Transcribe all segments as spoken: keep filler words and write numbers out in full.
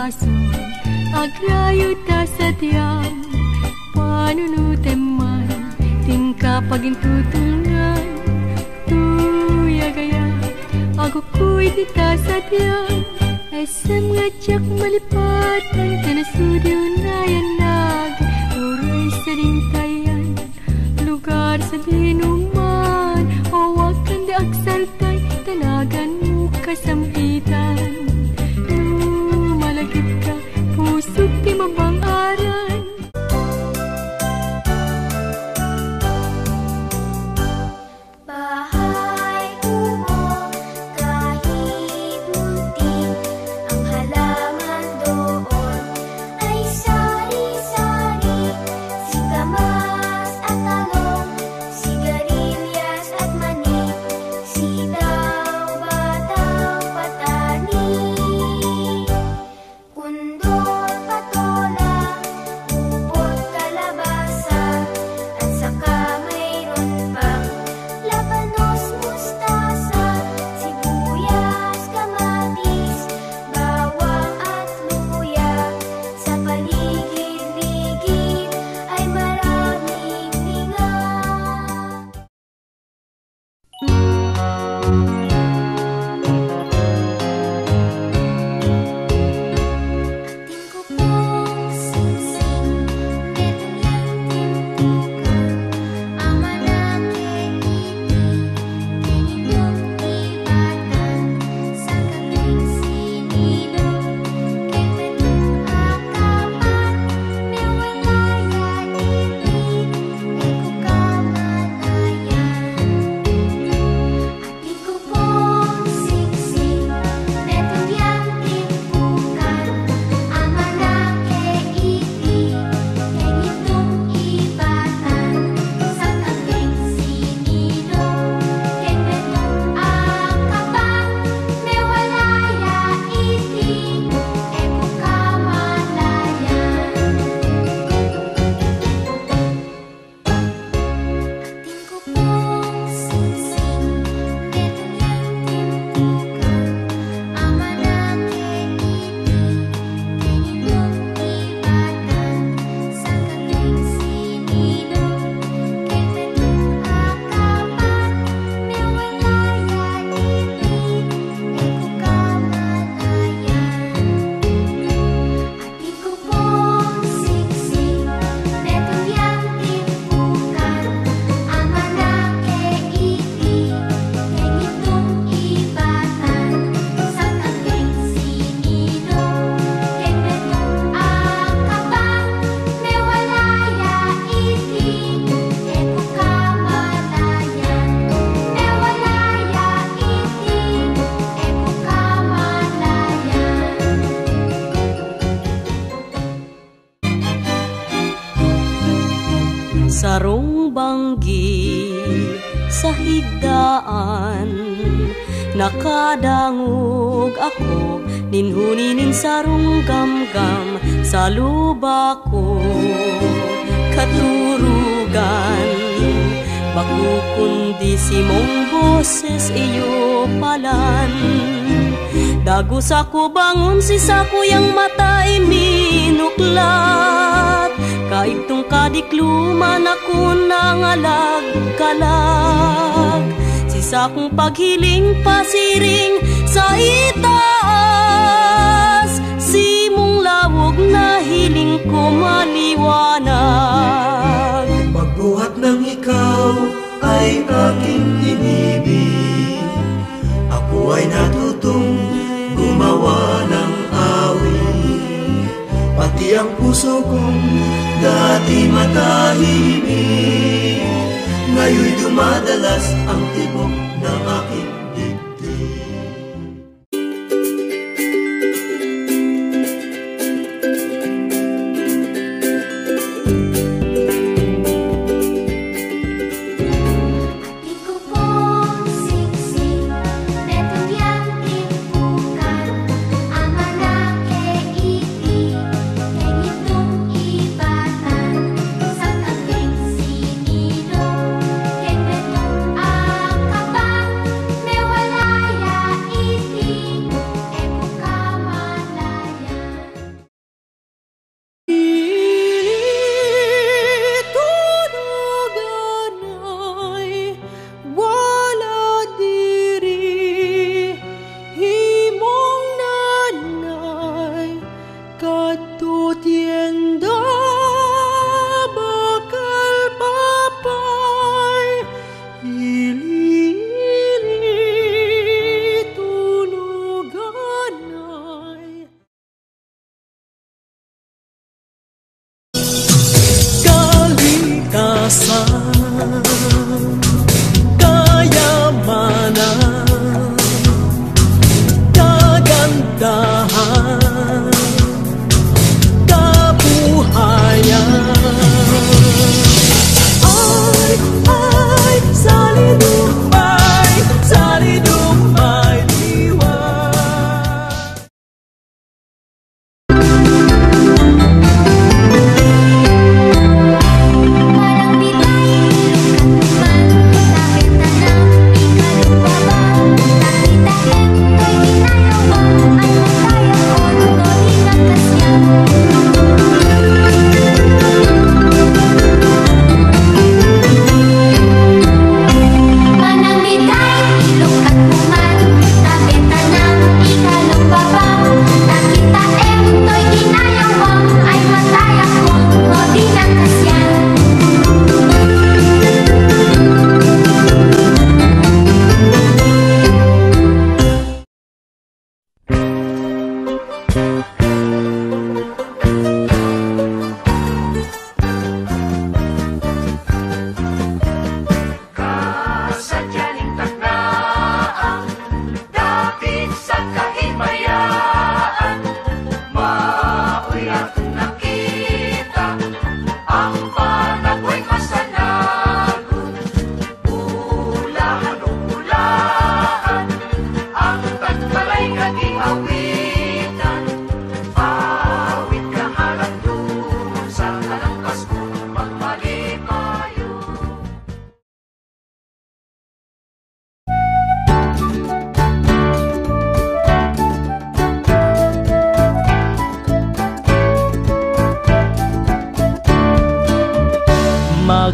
kason, agrayo ta sa tiyang panunuteman, tingka pagintutulngan, tuya gaya, ako kuy dita sa tiyang, asam nga tiyak malipatan, kanasudiw na yanag, uray sa rintayan, lugar sa dinuman, o wakan di aksaltay, tanagan mo kasampitan. Lumalagit ka, pusok di mabang-aran. Bahay kumo, kahit muntik, ang halaman doon ay sari-sari, singkamas at talong, sigarilyas at mani, sitaw, bataw, patani, pundol, patola, upot, kalabasa, at saka mayroon pang labanos, mustasa, sibuyas, kamatis, bawang at luya. Sa paligid-ligid ay maraming linga. Atin ko pong singsing, netong yang timpukan, ama ng keiti, kenindong ibatan, sa kating sinino, kay petong akapan, mewalaya iti, eko kamanayan. Atin ko pong singsing, netong yang timpukan, ama ng keiti, kenindong ibatan, sa kating sinino, kay petong akapan, mewalaya iti, eko kamanayan. Atin ko pong singsing, netong yang timpukan, ama ng keiti, kenindong ibatan, sa kating sinino, kay petong akapan, mewalaya iti, eko kamanayan. Atin ko pong singsing, netong yang timpukan, ama ng keiti, kenindong ibatan, sa kating sinino, kay petong akapan, mewalaya iti, eko kamanayan. Mewalaya iti, eko kamanayan. Sarong banggi sa higdaan, nakadangog ako, ninhuninin sarong gamgam sa luba ko, katurugan, bago kundi simong boses iyo palan. Dagus ako bangon si sakuyang mata iminuklat, kaibtong kadikluman ako nangalag-kalag. Si sakong paghiling pasiring sa itaas, simong lawog na hiling ko maliwanag. Pagbuhat ng ikaw ay aking inibig, ako ay natutong gumawa ng awit, pati ang puso kong dati matahimik, ngayon'y dumadalas ang tibok ng aking dibdib. Atin ko pong singsing, netong yang timpukan, ama ng keiti, kenindong ibatan, sa kating sinino, kay petong akapan,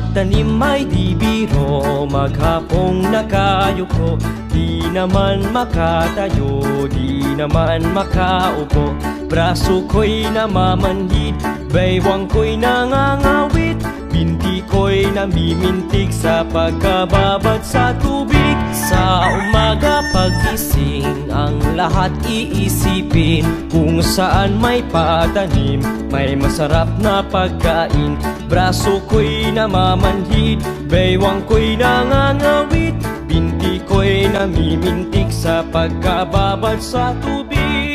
Magtanim ay di biro, maghapong nakayuko. Di naman makatayo, di naman makaupo. Braso ko'y namamanhid, baywang ko'y nangangawit. Binti ko'y namimintig sa pagkababad sa tubig. Sa umaga pagising, ang lahat iisipin kung saan may patanim, may masarap na pagkain. Braso ko'y namamanhid, baywang ko'y nangangawit. Binti ko'y namimintig sa pagkababad sa tubig.